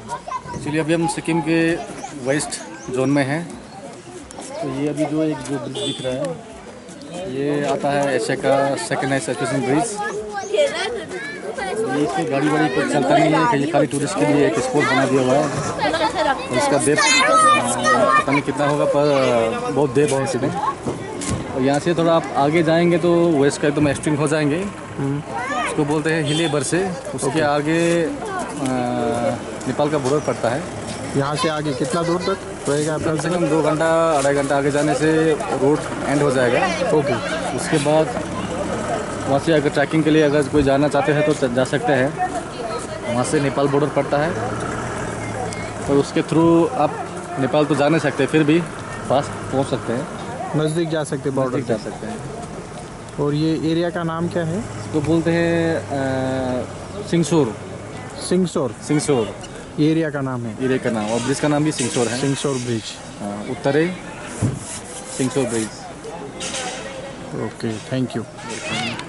चलिए अभी हम सिक्किम के वेस्ट जोन में हैं। तो ये अभी जो ब्रिज दिख रहा है ये आता है एशिया का सेकेंड हाईएस्ट एजुकेशन ब्रिज। ये इसमें गाड़ी वाड़ी कुछ चलता नहीं है कि ये खाली टूरिस्ट के लिए एक स्पॉट बना दिया हुआ है। और इसका डेप्थ पता नहीं कितना होगा पर बहुत डेप्थ है इसमें। और यहाँ से थोड़ा आप आगे जाएंगे तो वेस्ट का एकदम एक्सट्रीम हो जाएंगे। उसको बोलते हैं हिले बर से। उसके आगे नेपाल का बॉर्डर पड़ता है। यहाँ से आगे कितना दूर तक रहेगा? कम से कम 2 घंटा 2.5 घंटा आगे जाने से रोड एंड हो जाएगा। ओके। उसके बाद वहाँ से अगर ट्रैकिंग के लिए अगर कोई जाना चाहते हैं तो जा सकते हैं। वहाँ से नेपाल बॉर्डर पड़ता है और उसके थ्रू आप नेपाल तो जा नहीं सकते, फिर भी फास्ट पहुँच सकते हैं, नज़दीक जा सकते, बॉर्डर जा सकते हैं। और ये एरिया का नाम क्या है? इसको बोलते हैं सिंगशोर। सिंगशोर एरिया का नाम है। एरिया का नाम और ब्रिज का नाम भी सिंगशोर है। सिंगशोर ब्रिज। उत्तरे Singshore bridge. Okay, thank you.